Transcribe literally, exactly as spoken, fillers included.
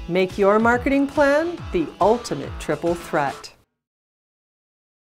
Make your marketing plan the ultimate triple threat.